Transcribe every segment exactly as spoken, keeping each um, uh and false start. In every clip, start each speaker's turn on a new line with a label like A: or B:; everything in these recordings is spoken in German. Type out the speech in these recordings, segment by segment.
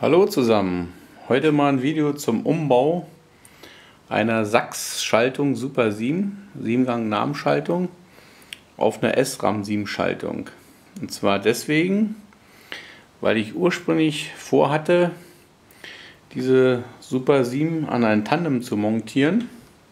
A: Hallo zusammen, heute mal ein Video zum Umbau einer Sachs-Schaltung Super sieben, sieben Gang Namenschaltung auf eine S RAM sieben Schaltung. Und zwar deswegen, weil ich ursprünglich vorhatte, diese Super sieben an ein Tandem zu montieren,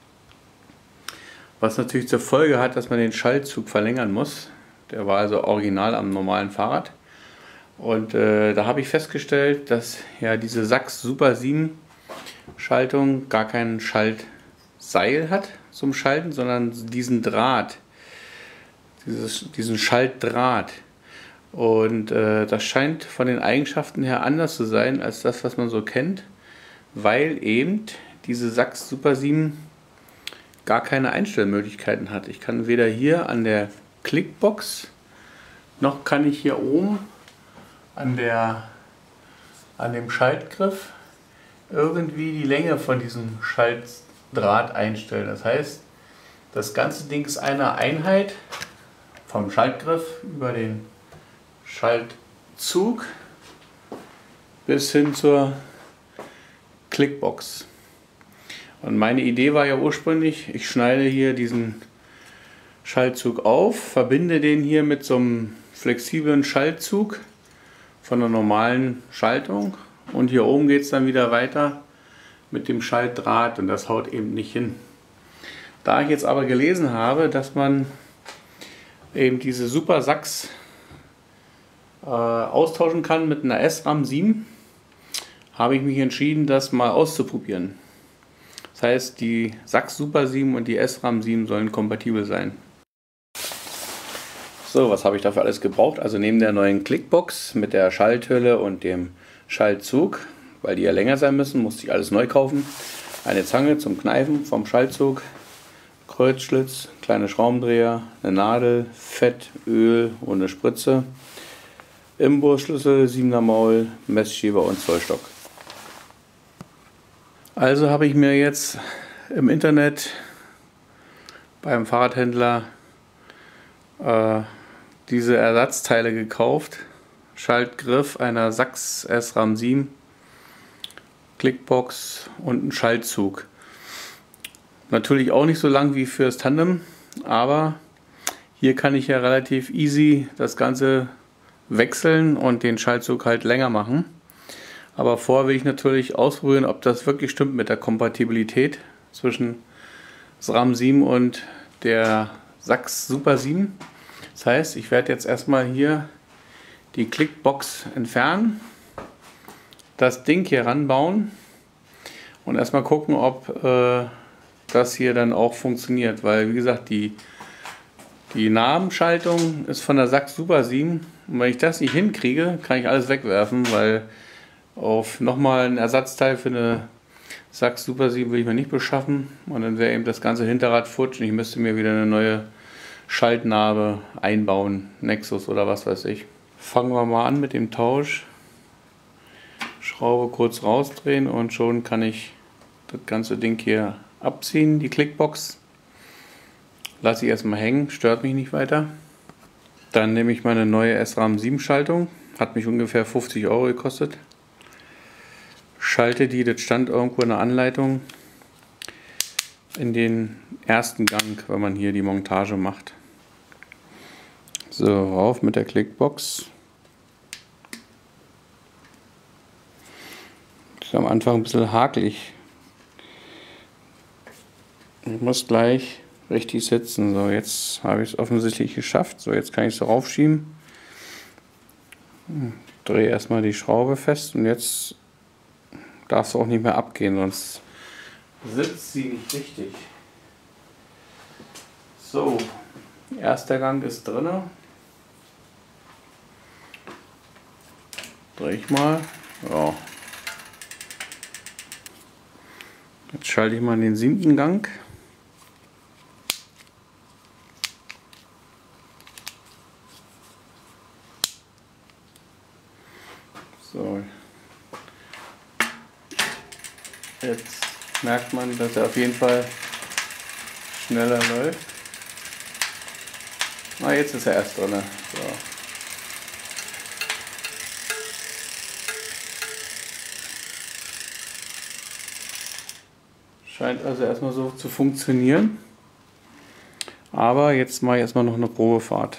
A: was natürlich zur Folge hat, dass man den Schaltzug verlängern muss. Der war also original am normalen Fahrrad. Und äh, da habe ich festgestellt, dass ja diese Sachs Super sieben Schaltung gar kein Schaltseil hat zum Schalten, sondern diesen Draht, dieses, diesen Schaltdraht. Und äh, das scheint von den Eigenschaften her anders zu sein als das, was man so kennt, weil eben diese Sachs Super sieben gar keine Einstellmöglichkeiten hat. Ich kann weder hier an der Klickbox noch kann ich hier oben an, der, an dem Schaltgriff irgendwie die Länge von diesem Schaltdraht einstellen. Das heißt, das ganze Ding ist eine Einheit vom Schaltgriff über den Schaltzug bis hin zur Klickbox. Und meine Idee war ja ursprünglich, ich schneide hier diesen Schaltzug auf, verbinde den hier mit so einem flexiblen Schaltzug von der normalen Schaltung und hier oben geht es dann wieder weiter mit dem Schaltdraht und das haut eben nicht hin. Da ich jetzt aber gelesen habe, dass man eben diese Super Sachs äh, austauschen kann mit einer S RAM sieben, habe ich mich entschieden, das mal auszuprobieren. Das heißt, die Sachs Super sieben und die S RAM sieben sollen kompatibel sein. So, was habe ich dafür alles gebraucht? Also neben der neuen Klickbox mit der Schalthülle und dem Schaltzug, weil die ja länger sein müssen, musste ich alles neu kaufen. Eine Zange zum Kneifen vom Schaltzug, Kreuzschlitz, kleine Schraubendreher, eine Nadel, Fett, Öl und eine Spritze, Imbusschlüssel, siebener Maul, Messschieber und Zollstock. Also habe ich mir jetzt im Internet beim Fahrradhändler äh, diese Ersatzteile gekauft. Schaltgriff einer Sachs S RAM sieben, Klickbox und einen Schaltzug. Natürlich auch nicht so lang wie fürs Tandem, aber hier kann ich ja relativ easy das Ganze wechseln und den Schaltzug halt länger machen. Aber vorher will ich natürlich ausprobieren, ob das wirklich stimmt mit der Kompatibilität zwischen S RAM sieben und der Sachs Super sieben. Das heißt, ich werde jetzt erstmal hier die Klickbox entfernen, das Ding hier ranbauen und erstmal gucken, ob äh, das hier dann auch funktioniert. Weil, wie gesagt, die, die Namenschaltung ist von der Sachs Super sieben und wenn ich das nicht hinkriege, kann ich alles wegwerfen, weil auf nochmal ein Ersatzteil für eine Sachs Super sieben will ich mir nicht beschaffen und dann wäre eben das ganze Hinterrad futsch und ich müsste mir wieder eine neue Schaltnarbe einbauen, Nexus oder was weiß ich. Fangen wir mal an mit dem Tausch. Schraube kurz rausdrehen und schon kann ich das ganze Ding hier abziehen, die Klickbox. Lasse ich erstmal hängen, stört mich nicht weiter. Dann nehme ich meine neue S RAM sieben Schaltung, hat mich ungefähr fünfzig Euro gekostet. Schalte die, das stand irgendwo in der Anleitung, in den ersten Gang, wenn man hier die Montage macht. So, rauf mit der Klickbox. Ist am Anfang ein bisschen hakelig. Ich muss gleich richtig sitzen. So, jetzt habe ich es offensichtlich geschafft. So, jetzt kann ich es raufschieben. Drehe erstmal die Schraube fest und jetzt darf es auch nicht mehr abgehen, sonst sitzt sie nicht richtig. So, erster Gang ist drin. Drehe ich mal. Ja. Jetzt schalte ich mal in den siebten Gang. So. Jetzt merkt man, dass er auf jeden Fall schneller läuft. Ah, jetzt ist er erst drin. So. Scheint also erstmal so zu funktionieren. Aber jetzt mache ich erstmal noch eine Probefahrt.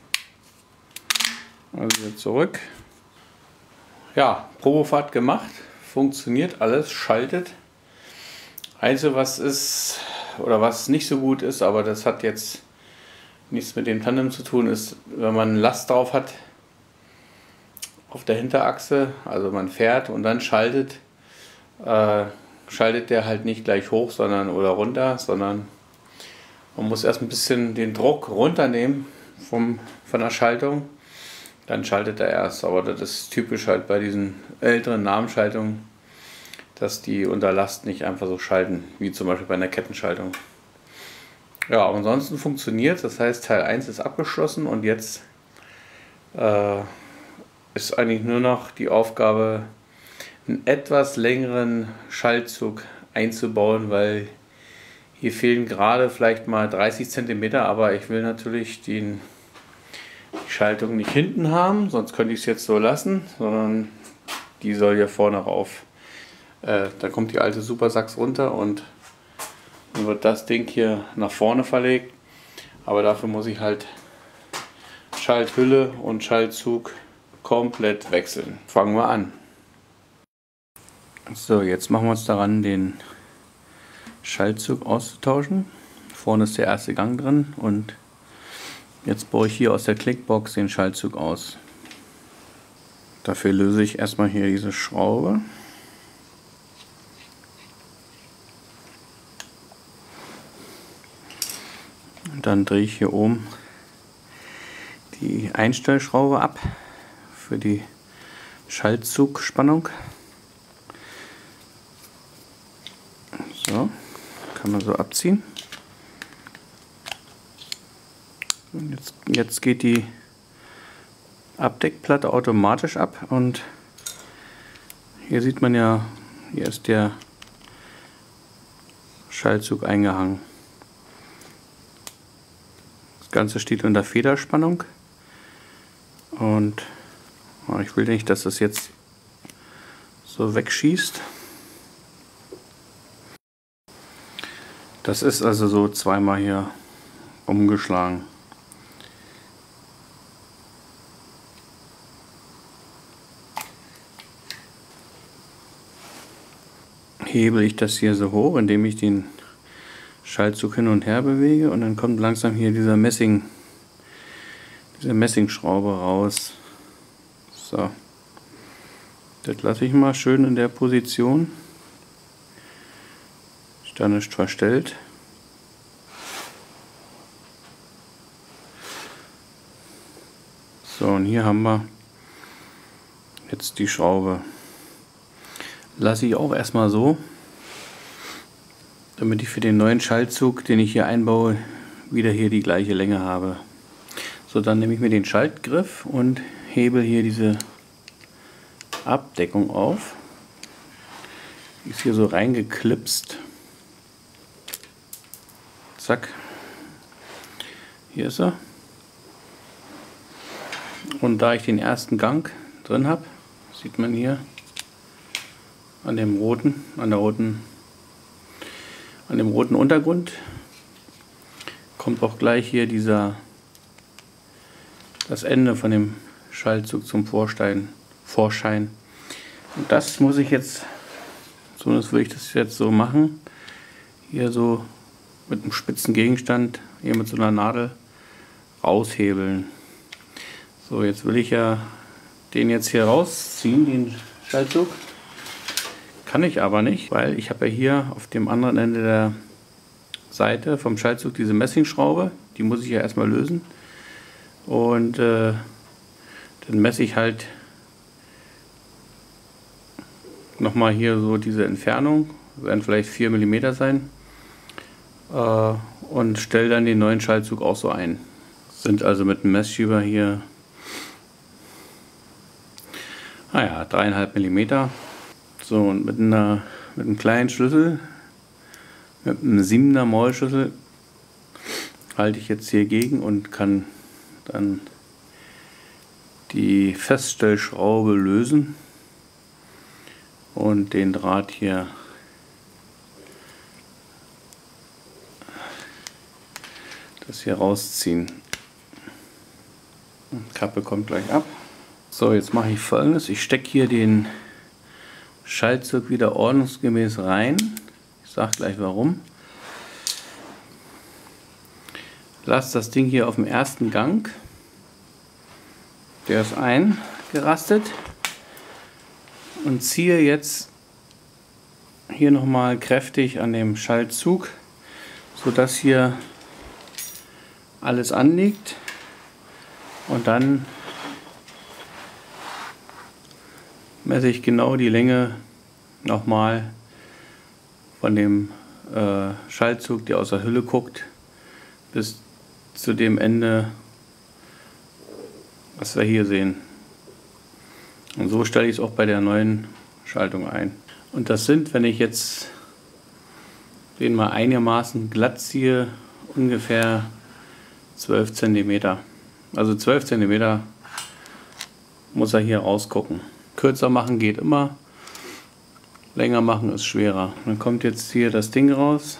A: Also wieder zurück. Ja, Probefahrt gemacht. Funktioniert alles, schaltet. Einzige, was ist oder was nicht so gut ist, aber das hat jetzt nichts mit dem Tandem zu tun, ist, wenn man Last drauf hat auf der Hinterachse, also man fährt und dann schaltet, äh, schaltet der halt nicht gleich hoch, sondern oder runter, sondern man muss erst ein bisschen den Druck runternehmen vom, von der Schaltung, dann schaltet er erst. Aber das ist typisch halt bei diesen älteren Namenschaltungen, dass die unter Last nicht einfach so schalten, wie zum Beispiel bei einer Kettenschaltung. Ja, ansonsten funktioniert, das heißt Teil eins ist abgeschlossen und jetzt äh, ist eigentlich nur noch die Aufgabe, einen etwas längeren Schaltzug einzubauen, weil hier fehlen gerade vielleicht mal dreißig Zentimeter, aber ich will natürlich den, die Schaltung nicht hinten haben, sonst könnte ich es jetzt so lassen, sondern die soll hier vorne rauf. Äh, da kommt die alte Supersax runter und dann wird das Ding hier nach vorne verlegt, aber dafür muss ich halt Schalthülle und Schaltzug komplett wechseln. Fangen wir an. So, jetzt machen wir uns daran, den Schaltzug auszutauschen. Vorne ist der erste Gang drin und jetzt baue ich hier aus der Clickbox den Schaltzug aus. Dafür löse ich erstmal hier diese Schraube. Und dann drehe ich hier oben die Einstellschraube ab für die Schaltzugspannung. So, kann man so abziehen. Und jetzt, jetzt geht die Abdeckplatte automatisch ab und hier sieht man ja, hier ist der Schaltzug eingehangen. Das Ganze steht unter Federspannung und ich will nicht, dass das jetzt so wegschießt. Das ist also so zweimal hier umgeschlagen. Hebel ich das hier so hoch, indem ich den Schaltzug hin und her bewege und dann kommt langsam hier dieser Messing, diese Messingschraube raus. So, das lasse ich mal schön in der Position. Ist da nicht verstellt. So, und hier haben wir jetzt die Schraube. Lasse ich auch erstmal so, damit ich für den neuen Schaltzug, den ich hier einbaue, wieder hier die gleiche Länge habe. So, dann nehme ich mir den Schaltgriff und hebel hier diese Abdeckung auf. Die ist hier so reingeklipst. Zack. Hier ist er. Und da ich den ersten Gang drin habe, sieht man hier an dem roten, an der roten, an dem roten Untergrund kommt auch gleich hier dieser, das Ende von dem Schaltzug zum Vorstein, Vorschein. Und das muss ich jetzt, zumindest würde ich das jetzt so machen, hier so mit einem spitzen Gegenstand, hier mit so einer Nadel raushebeln. So, jetzt will ich ja den jetzt hier rausziehen, den Schaltzug. Kann ich aber nicht, weil ich habe ja hier auf dem anderen Ende der Seite vom Schaltzug diese Messingschraube, die muss ich ja erstmal lösen und äh, dann messe ich halt nochmal hier so diese Entfernung, werden vielleicht vier Millimeter sein äh, und stelle dann den neuen Schaltzug auch so ein. Sind also mit dem Messschieber hier naja, dreieinhalb Millimeter. So, und mit, einer, mit einem kleinen Schlüssel, mit einem siebener Maulschlüssel, halte ich jetzt hier gegen und kann dann die Feststellschraube lösen und den Draht hier das hier rausziehen. Die Kappe kommt gleich ab. So, jetzt mache ich Folgendes. Ich stecke hier den Schaltzug wieder ordnungsgemäß rein. Ich sage gleich warum. Lasse das Ding hier auf dem ersten Gang. Der ist eingerastet. Und ziehe jetzt hier nochmal kräftig an dem Schaltzug, sodass hier alles anliegt. Und dann messe ich genau die Länge nochmal von dem äh, Schaltzug, der aus der Hülle guckt, bis zu dem Ende, was wir hier sehen. Und so stelle ich es auch bei der neuen Schaltung ein. Und das sind, wenn ich jetzt den mal einigermaßen glatt ziehe, ungefähr zwölf Zentimeter. Also zwölf Zentimeter muss er hier rausgucken. Kürzer machen geht immer, länger machen ist schwerer. Dann kommt jetzt hier das Ding raus.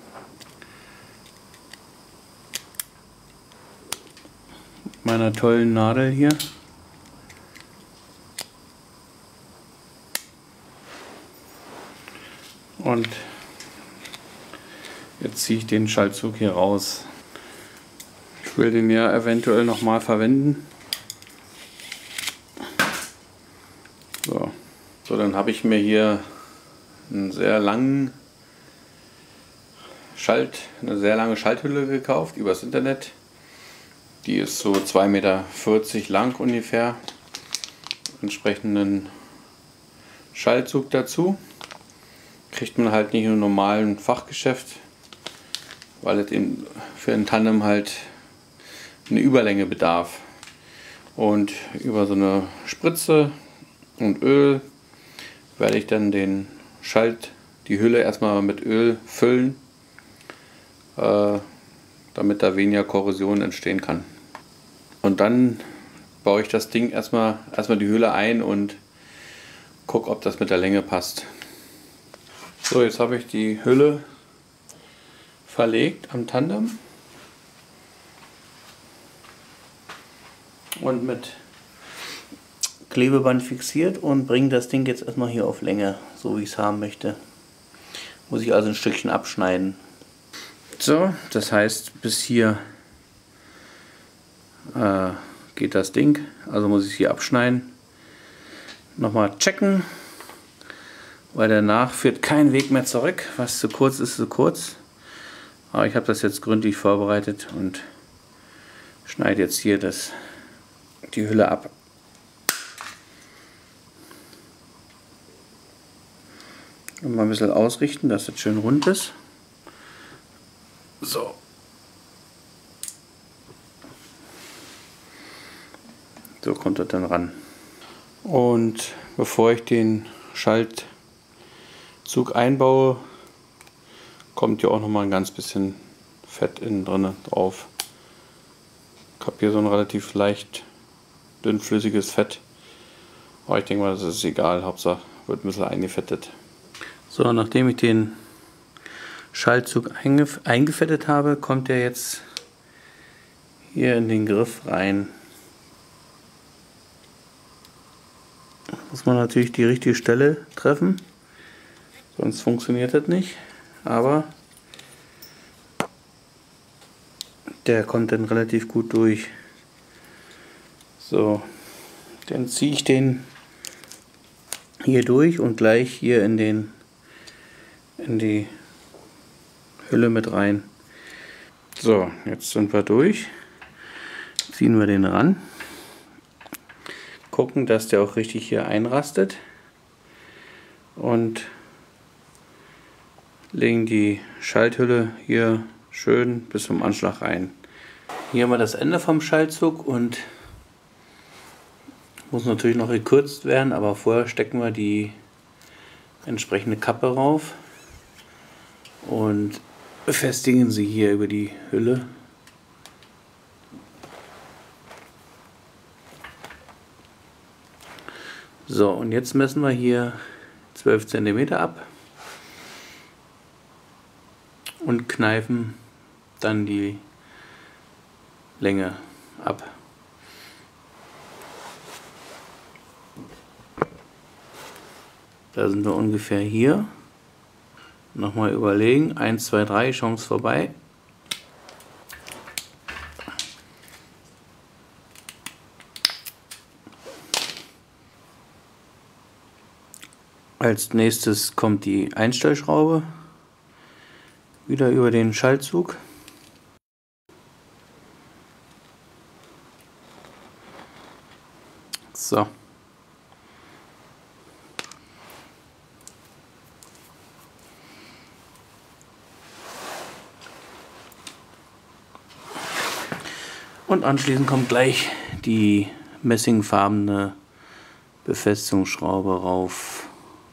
A: Mit meiner tollen Nadel hier. Und jetzt ziehe ich den Schaltzug hier raus. Ich will den ja eventuell nochmal verwenden. So. So, dann habe ich mir hier einen sehr langen Schalt, eine sehr lange Schalthülle gekauft übers Internet. Die ist so zwei Meter vierzig lang ungefähr. Entsprechenden Schaltzug dazu. Kriegt man halt nicht im normalen Fachgeschäft, weil es in, für ein Tandem halt eine Überlänge bedarf. Und über so eine Spritze und Öl werde ich dann den Schalt, die Hülle erstmal mit Öl füllen, äh, damit da weniger Korrosion entstehen kann. Und dann baue ich das Ding erstmal, erstmal die Hülle ein und gucke, ob das mit der Länge passt. So, jetzt habe ich die Hülle verlegt am Tandem und mit Klebeband fixiert und bringe das Ding jetzt erstmal hier auf Länge, so wie ich es haben möchte. Muss ich also ein Stückchen abschneiden. So, das heißt, bis hier äh, geht das Ding, also muss ich es hier abschneiden. Nochmal checken, weil danach führt kein Weg mehr zurück. Was zu kurz ist, zu kurz. Aber ich habe das jetzt gründlich vorbereitet und schneide jetzt hier das, die Hülle ab. Und mal ein bisschen ausrichten, dass das schön rund ist. So. So kommt das dann ran. Und bevor ich den Schaltzug einbaue, kommt hier auch noch mal ein ganz bisschen Fett innen drin drauf. Ich habe hier so ein relativ leicht dünnflüssiges Fett. Aber ich denke mal, das ist egal. Hauptsache wird ein bisschen eingefettet. So, nachdem ich den Schaltzug eingef eingefettet habe, kommt er jetzt hier in den Griff rein. Muss man natürlich die richtige Stelle treffen, sonst funktioniert das nicht. Aber der kommt dann relativ gut durch. So, dann ziehe ich den hier durch und gleich hier in den in die Hülle mit rein. So, jetzt sind wir durch. Ziehen wir den ran. Gucken, dass der auch richtig hier einrastet. Und legen die Schalthülle hier schön bis zum Anschlag rein. Hier haben wir das Ende vom Schaltzug und muss natürlich noch gekürzt werden, aber vorher stecken wir die entsprechende Kappe rauf und befestigen sie hier über die Hülle. So, und jetzt messen wir hier zwölf Zentimeter ab und kneifen dann die Länge ab. Da sind wir ungefähr hier. Nochmal überlegen. eins, zwei, drei, Chance vorbei. Als nächstes kommt die Einstellschraube. Wieder über den Schaltzug. So. Und anschließend kommt gleich die messingfarbene Befestigungsschraube rauf.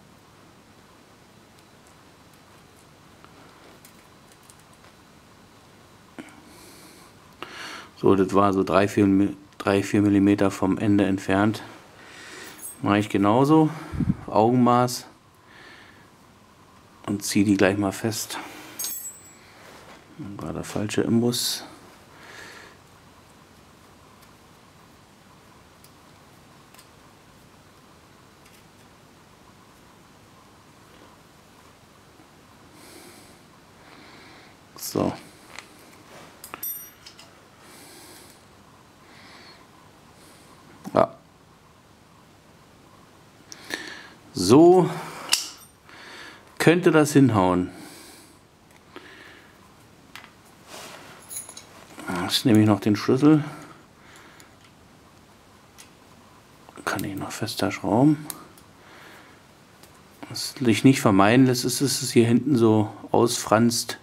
A: So, das war so drei bis vier Millimeter vom Ende entfernt. Mache ich genauso, Augenmaß, und ziehe die gleich mal fest. War der falsche Imbus. So. Ja. So könnte das hinhauen. Jetzt nehme ich noch den Schlüssel. Kann ich noch fester schrauben. Was sich nicht vermeiden lässt, ist, dass es hier hinten so ausfranst.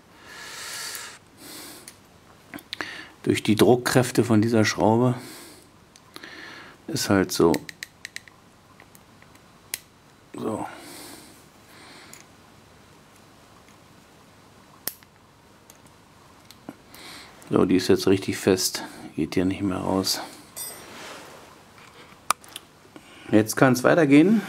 A: Durch die Druckkräfte von dieser Schraube. Ist halt so. So. So, die ist jetzt richtig fest. Geht hier nicht mehr raus. Jetzt kann es weitergehen.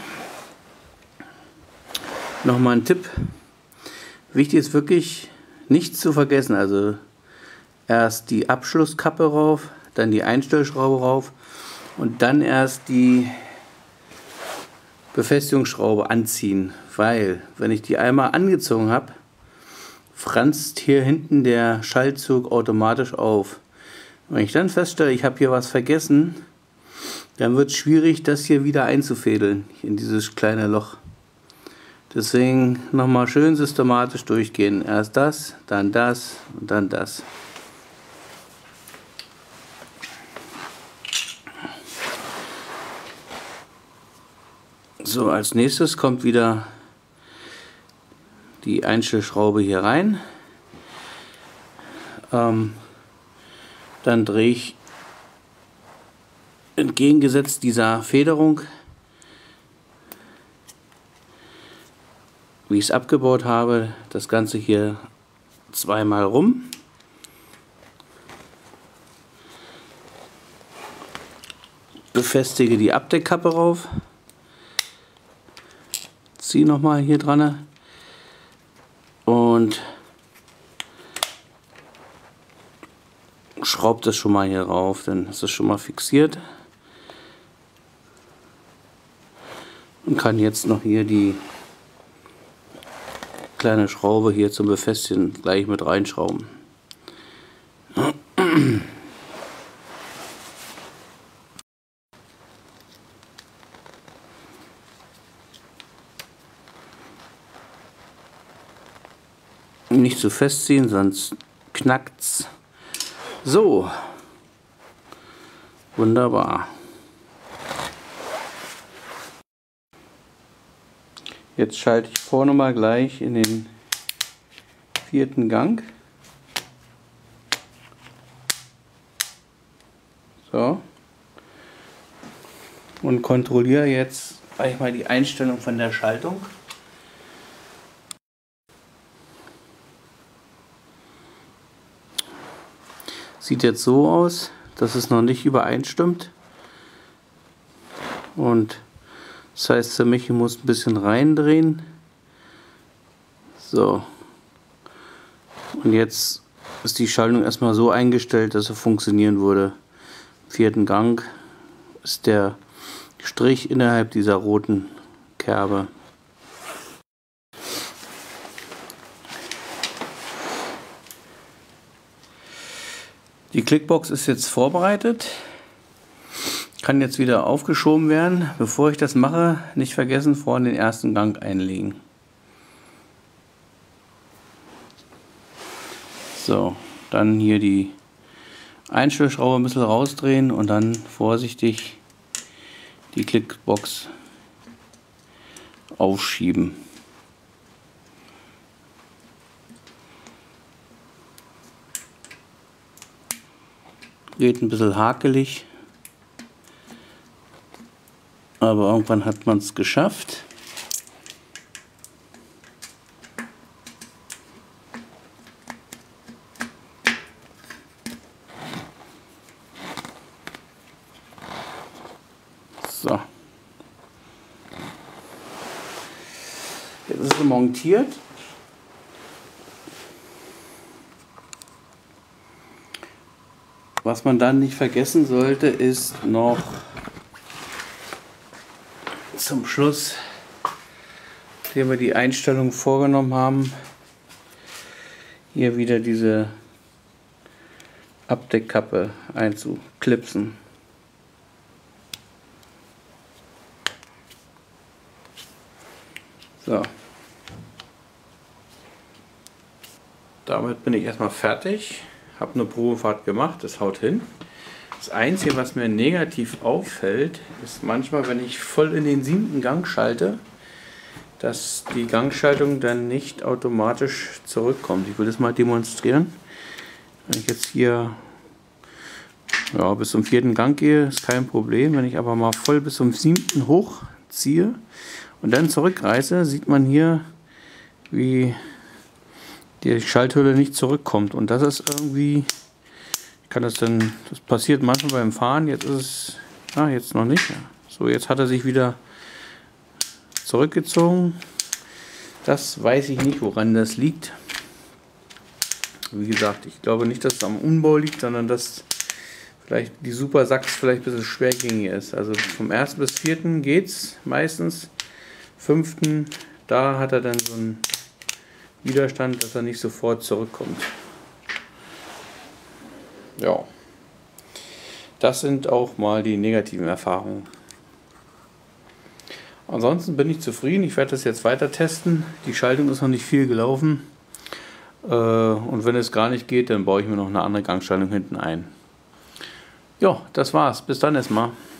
A: Nochmal ein Tipp. Wichtig ist wirklich, nichts zu vergessen. Also erst die Abschlusskappe rauf, dann die Einstellschraube rauf und dann erst die Befestigungsschraube anziehen, weil wenn ich die einmal angezogen habe, franzt hier hinten der Schaltzug automatisch auf. Wenn ich dann feststelle, ich habe hier was vergessen, dann wird es schwierig, das hier wieder einzufädeln in dieses kleine Loch. Deswegen nochmal schön systematisch durchgehen. Erst das, dann das und dann das. So, als nächstes kommt wieder die Einstellschraube hier rein. Ähm, dann drehe ich entgegengesetzt dieser Federung, wie ich es abgebaut habe, das Ganze hier zweimal rum. Befestige die Abdeckkappe rauf. Ziehe nochmal hier dran und schraube das schon mal hier rauf, dann ist es schon mal fixiert. Und kann jetzt noch hier die kleine Schraube hier zum Befestigen gleich mit reinschrauben. Nicht zu festziehen, sonst knackt's. So, wunderbar. Jetzt schalte ich vorne mal gleich in den vierten Gang. So. Und kontrolliere jetzt gleich mal die Einstellung von der Schaltung. Sieht jetzt so aus, dass es noch nicht übereinstimmt. Und das heißt für mich, ich muss ein bisschen reindrehen. So. Und jetzt ist die Schaltung erstmal so eingestellt, dass sie funktionieren würde. Im vierten Gang ist der Strich innerhalb dieser roten Kerbe. Die Clickbox ist jetzt vorbereitet, kann jetzt wieder aufgeschoben werden. Bevor ich das mache, nicht vergessen, vorne den ersten Gang einlegen. So, dann hier die Einstellschraube ein bisschen rausdrehen und dann vorsichtig die Clickbox aufschieben. Geht ein bisschen hakelig, aber irgendwann hat man es geschafft. So. Jetzt ist sie montiert. Was man dann nicht vergessen sollte, ist noch zum Schluss, nachdem wir die Einstellung vorgenommen haben, hier wieder diese Abdeckkappe einzuklipsen. So. Damit bin ich erstmal fertig. Habe eine Probefahrt gemacht, das haut hin. Das Einzige, was mir negativ auffällt, ist manchmal, wenn ich voll in den siebten Gang schalte, dass die Gangschaltung dann nicht automatisch zurückkommt. Ich will das mal demonstrieren. Wenn ich jetzt hier ja, bis zum vierten Gang gehe, ist kein Problem. Wenn ich aber mal voll bis zum siebten hochziehe und dann zurückreiße, sieht man hier, wie die Schalthülle nicht zurückkommt. Und das ist irgendwie, ich kann das dann, das passiert manchmal beim Fahren, jetzt ist es, ah, jetzt noch nicht. So, jetzt hat er sich wieder zurückgezogen. Das weiß ich nicht, woran das liegt. Wie gesagt, ich glaube nicht, dass es am Umbau liegt, sondern dass vielleicht die Super Sachs vielleicht ein bisschen schwergängig ist. Also vom ersten bis vierten geht's meistens. Fünften, da hat er dann so einen Widerstand, dass er nicht sofort zurückkommt. Ja, das sind auch mal die negativen Erfahrungen. Ansonsten bin ich zufrieden. Ich werde das jetzt weiter testen. Die Schaltung ist noch nicht viel gelaufen. Und wenn es gar nicht geht, dann baue ich mir noch eine andere Gangschaltung hinten ein. Ja, das war's. Bis dann erstmal.